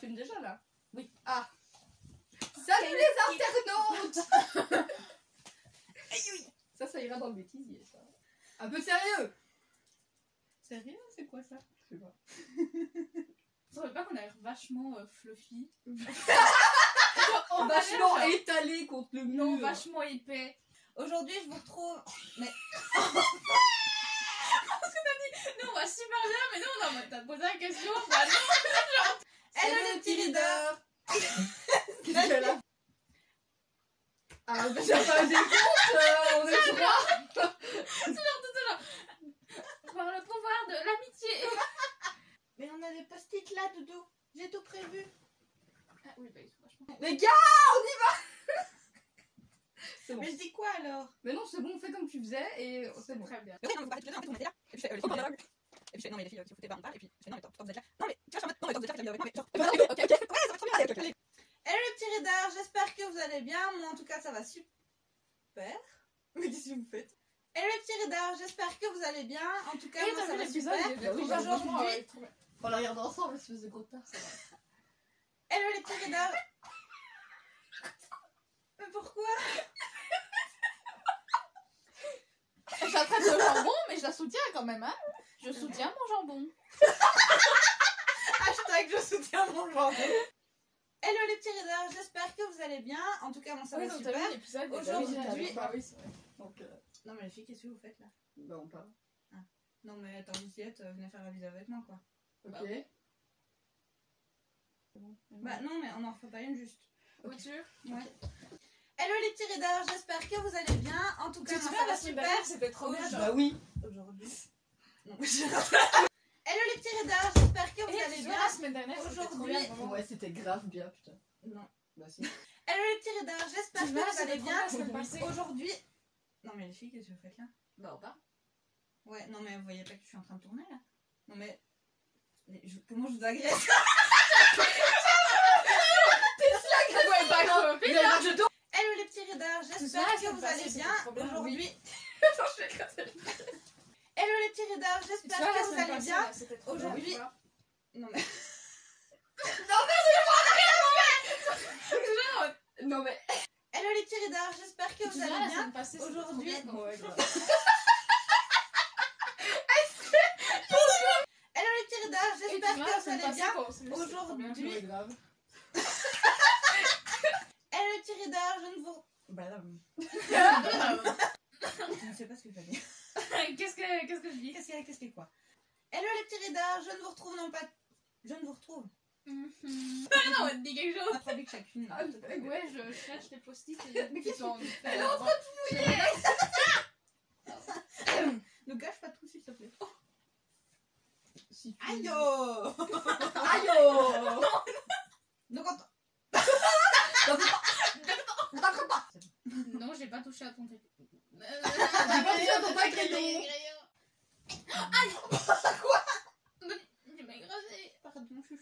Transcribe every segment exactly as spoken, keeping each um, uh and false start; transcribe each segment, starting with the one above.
filme déjà là? Oui. Ah. Salut les internautes. Ça, ça ira dans le bêtisier, ça. Un peu sérieux. Sérieux? C'est quoi ça? Je sais pas. Tu savais pas qu'on a l'air vachement euh, fluffy? Oh, vachement étalé contre le mur. Non, vachement épais. Aujourd'hui, je vous retrouve... Mais... Parce que t'as dit, nous on va super bien, mais nous on est en mode, t'as posé la question, bah non, genre... Elle a le petit leader. Qu'est-ce qu'elle a? Ah, mais j'ai pas des comptes, euh, on est trois. Toujours, tout toujours. Par le pouvoir de l'amitié. Mais on a des post-it là, Doudou. J'ai tout prévu. Ah oui, bah ils sont vachement... Les gars, on y va. C'est bon. Mais je dis quoi alors? Mais non, c'est bon, fais comme tu faisais et c'est bon. Très bien. Mais oui, non, vous parlez tous les deux, en fait, on était là. Et puis je fais, euh, les filles, viennent là. Et puis je fais, non, mais les filles, si vous foutez, bah on parle. Et puis je fais, non, mais pourtant vous êtes là. Non, mais tu vois, je suis en mode, non, mais tant que vous êtes là, faites la vidéo avec moi, mais genre, Ok, ok. ouais, ça va trop bien, allez, ok, ok. Hello les petits raiders, j'espère que vous allez bien. Moi en tout cas, ça va super. Mais qu'est-ce que vous faites? Hello les petits raiders, j'espère que vous allez bien. En tout cas, moi ça va super. Aujourd'hui, On la regarde ensemble, espèce de gros tard, ça va. hello les petits raiders. Mais pourquoi? J'attrape le jambon, mais je la soutiens quand même, hein. Je soutiens mon jambon. Hashtag je soutiens mon jambon. Hello les petits raiders, j'espère que vous allez bien. En tout cas, moi ça Oui, va donc, super. t'as vu l'épisode, Aujourd'hui, ah oui, c'est vrai. Donc, euh, non mais les filles, qu'est-ce que vous faites là? bah on parle. Non mais attends, Juliette, euh, venez faire la vidéo avec moi quoi. Ok. Bah, Bah non mais on en refait pas une juste. Ok. Sûr ouais. Hello les petits raiders, j'espère que vous allez bien. En tout cas, moi ça va super. C'était trop bien. Bah oui. Aujourd'hui. Non, hello les petits raiders, j'espère que vous Et allez bien. la semaine dernière, Aujourd'hui- ouais, c'était grave bien, putain. Non. Bah si. Hello les petits raiders, j'espère que vous allez bien. Aujourd'hui. Non mais les filles, qu'est-ce que vous faites là? Bah on part. Ouais, non mais vous voyez pas que je suis en train de tourner là? Non mais. mais je- Comment je vous agresse? Ouais, pas grave. Je tourne. Hello les petits raiders, j'espère que vous allez bien. Aujourd'hui. Attends, je vais écraser. Hello les petits raiders, j'espère que vous allez bien. Aujourd'hui. Non mais. Non mais. Hello les petits raiders, j'espère que vous allez bien. Aujourd'hui. Ouais, grave. Hello les petits raiders, j'espère que vous allez bien. Aujourd'hui. Ouais, grave. Hello les petits raiders, je ne vous. Bah là. Je ne sais pas ce que je vais dire. Qu'est-ce que, qu'est-ce que je dis? Qu'est-ce qu'il y a? Qu'est-ce qu'il y a quoi? Hello les petits raiders, je ne vous retrouve non pas. Je ne vous retrouve. Ah non, on te dit quelque On chose. a pas vu que chacune. Ah, Ouais, je cherche des post-it et qui sont. Elle est en train Ne gâche pas tout s'il te plaît. Si tu- Aïe oh. Aïe oh. Donc on. D'accord pas. Non, j'ai pas touché à ton truc. J'ai pas dit à ton pas crayon. Aïe. Quoi? J'ai mal écrasé. Arrête de mon chouchou.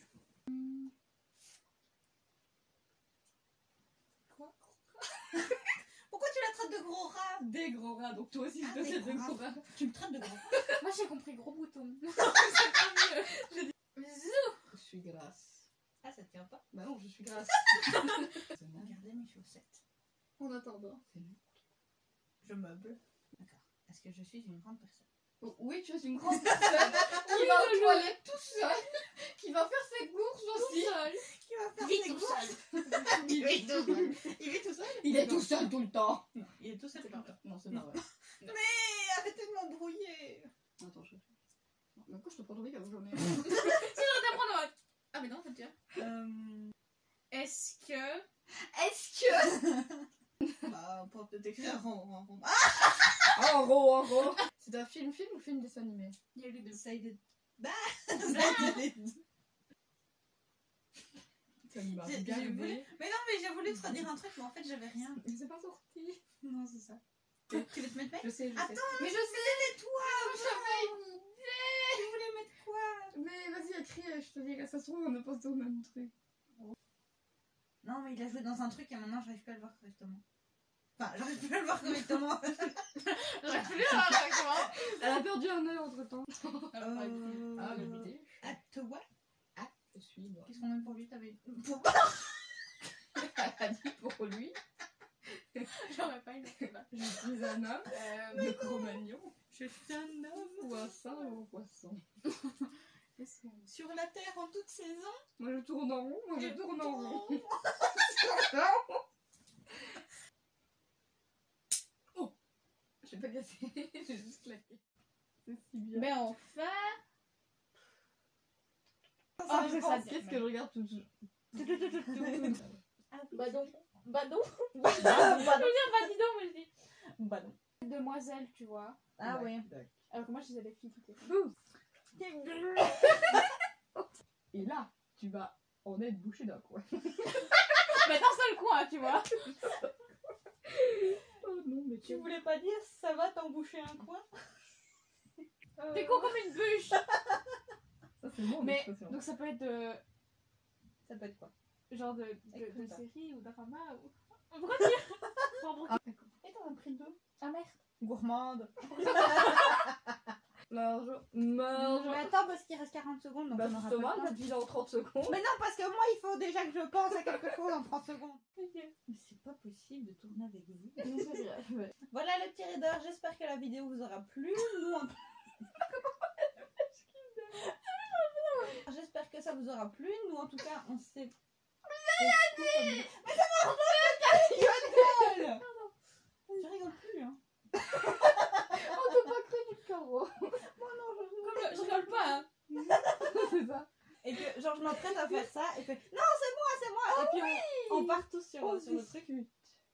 Quoi? Pourquoi tu la traites de gros rat? Des gros rats, donc toi aussi Ah, je te des fais des gros gros rats. Tu me traites de gros. Moi j'ai compris gros bouton. Bisous. Je suis grasse. Ah, ça te tient pas? Bah non, je suis grasse. Regardez mes chaussettes. En attendant. Je meuble. D'accord. Est-ce que je suis une grande personne? Oui, tu es une grande personne qui va aux toilettes tout seul, qui va faire ses courses aussi. Qui va faire Vite ses tout courses? seul. Il vit tout seul. Il vit tout seul? Il est tout seul tout le temps. Non, il est tout seul. C'est pas tout le vrai. temps. Non, c'est pas vrai. Mais arrêtez de m'embrouiller. Attends, je. Mais quoi, je te prends ton mec avant jamais. Sinon t'apprends. Ah mais non, c'est bien. Euh... Est-ce que. Est-ce que. Bah, on peut peut-être écrire en rond. En gros, en gros. C'est un film, film ou film dessin animé? Il y a eu les deux. Essaye de. Bah, j'ai Ça m'a j'ai regardé. voulu. Mais non, mais j'ai voulu te redire un truc, mais en fait, j'avais rien. Mais c'est pas sorti. Non, c'est ça. Tu tu veux te mettre mec? Je sais, je sais. Attends, Mais je sais. c'était toi! J'avais une idée. Tu voulais mettre quoi? Mais vas-y, écris, je te dirai. Ça se trouve, on a pas au même truc. Non, mais il a joué dans un truc et maintenant, j'arrive plus à le voir correctement. Enfin, j'arrive plus à le voir correctement. J'aurais plus à la Elle a perdu un œil entre temps. Euh... Ah, le bidé. À toi? te suis, moi. Qu'est-ce qu'on aime pour lui? T'avais... Elle a dit pour lui. J'aurais pas une là. Je suis un homme euh, de Cro-Magnon. Je suis un homme. Ou un saint ou un poisson. Sur la terre en toute saison. Moi je tourne en rond, moi je tourne en rond. Oh, j'ai pas cassé, j'ai juste claqué. C'est si bien. Mais enfin. Ah, je je pense, sais qu'est-ce que je regarde tout de suite. Bah donc. Bah donc. Bah Je veux dire, bah dis donc, moi je dis. Bah non. Demoiselle, tu vois. Ah ouais. Alors que moi je disais les filles toutes les fois. Et là, tu vas en être bouché d'un coin. Mais dans seul coin, tu vois. Oh non, mais Tu voulais pas dire ça va t'emboucher un coin? Euh... T'es con comme une bûche. Ça c'est mon Mais expression. donc ça peut être de... Ça peut être quoi? genre de, de, de Écoute, série ou drama ou... Pourquoi dire Ah, Et t'en as pris deux? Ah merde. Gourmande. Marjo, Marjo. Mais attends parce qu'il reste quarante secondes donc Bah on aura Thomas, pas t'as le dit en trente secondes. Mais non parce que moi il faut déjà que je pense à quelque chose en trente secondes. Mais c'est pas possible de tourner avec vous. Ouais. Voilà le petit raider, j'espère que la vidéo vous aura plu. Nous on... J'espère que ça vous aura plu. Nous en tout cas on s'est... Mais ça marche pas. Je rigole plus hein. On peut pas créer du carreau. Moi non je rigole. Comme le- je rigole pas hein. C'est ça. Et que genre je m'apprête à faire ça et fait non c'est moi c'est moi et puis on, on part tous sur, On sur le truc. discute.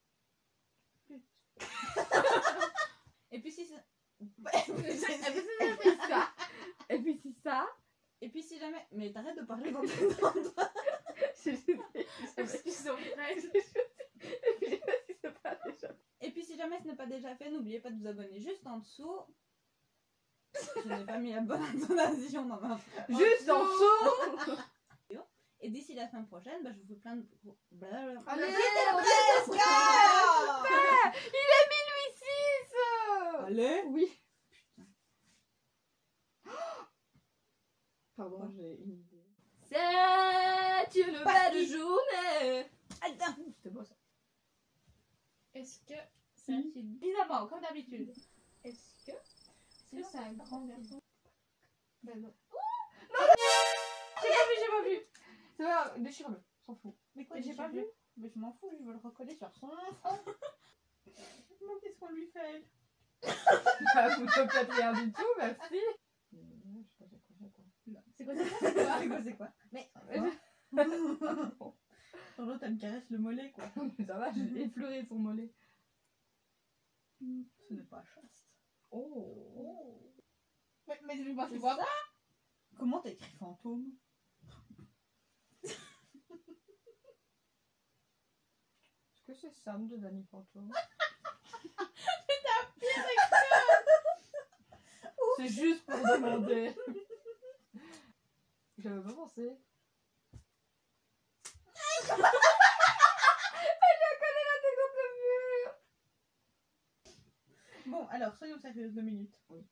Et puis si c'est... Et puis ça. Et puis c'est ça. Et puis si jamais... Mais t'arrêtes de parler dans tes endroits. Excusez-moi. Et puis si c'est pas déjà. Et puis si jamais ce n'est pas déjà fait, n'oubliez pas de vous abonner juste en dessous. Je n'ai pas mis la bonne intonation dans ma... Juste en dessous. Et d'ici la semaine prochaine, bah, je vous fais plein de... Blablabla. Allez, on presque. est Il est minuit six. Allez. Oui. Pardon, j'ai une idée. C'est une belle journée. Attends. C'était beau ça. Est-ce que c'est un film? Évidemment, comme d'habitude. Est-ce que est-ce que c'est un grand garçon? Ben non. J'ai pas vu, j'ai pas vu. C'est pas déchire-le, s'en fout. Mais quoi, Mais j'ai pas vu. Mais je m'en fous, je veux le recoller sur son front. Mais qu'est-ce qu'on lui fait? Bah, vous ne faites rien du tout, merci. C'est quoi ça? C'est quoi, c'est quoi? Mais... Mais Genre l'autre, elle me caresse le mollet, quoi. ça va, j'ai effleuré son mollet. Ce n'est pas chaste. Oh. Mais, mais je vois, tu C'est vois ça? Comment t'as écrit fantôme? Est-ce que c'est Sam de Danny Fantôme? C'est juste pour demander. J'avais pas pensé. Elle a collé la tête contre le mur. Bon, alors, soyons sérieuses deux minutes. Oui.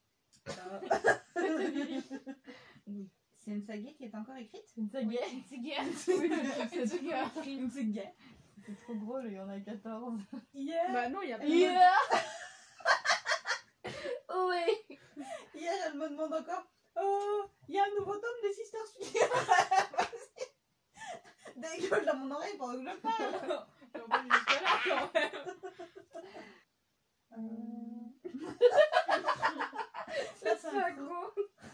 Oui. C'est une saga qui est encore écrite? C'est une saga. C'est guerre. Oui, c'est C'est guerre. Une saga. C'est trop drôle, il y en a quatorze. Hier, Bah non, il y a pas Yeah. Oui. hier, elle me demande encore oh, il y a un nouveau tome des Sisters Sugar. Dégueule dans mon oreille pendant que je parle. On va jusque là quand même. Euh... C'est Ça, ça c'est gros.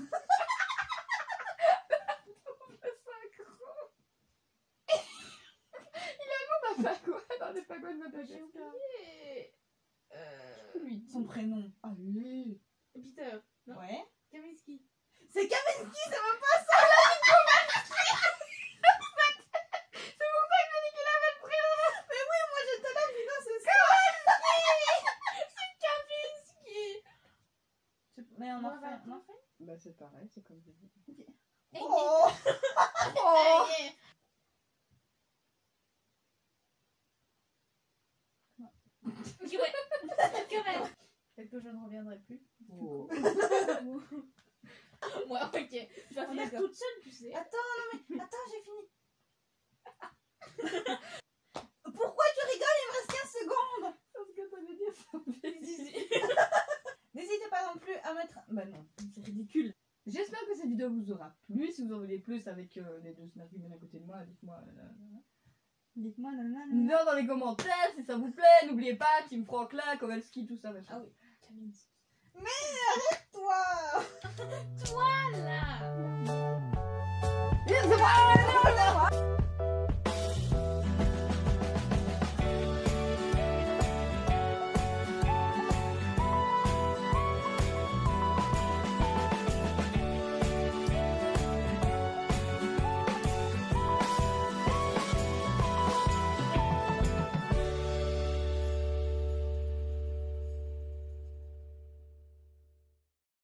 Il a un nom d'un pagouin dans les pagouins de Madagascar. Euh... Lui. Son prénom. Allez. Peter. Non. Ouais. Kaminski. C'est Kaminski, c'est même pas ça. C'est pour ça que j'ai dit qu'il avait le prénom. Mais oui, moi j'étais là, putain, c'est ça. Kaminski. C'est- Mais on en Moi, fait, va- on en fait. Bah c'est pareil, c'est comme j'ai dit. Oh. Oh. Hey, Ok, ouais. Quand même. Peut-être que je ne reviendrai plus. Oh. Moi, ok. Je vais Ah, finir d'accord. toute seule, tu sais. Attends, non mais... Attends, j'ai fini. Pourquoi tu rigoles? Il me reste quinze secondes. Parce que ça veut dire ça. N'hésitez pas non plus à mettre... Bah non, c'est ridicule. J'espère que cette vidéo vous aura plu. Si vous en voulez plus avec euh, les deux snarfimènes à côté de moi, dites-moi. Euh, Dites-moi, nanana. Dites-moi dans les commentaires si ça vous plaît. N'oubliez pas, Team Franklin, Kowalski, tout ça. Machin. Ah oui. Toi. Toi là.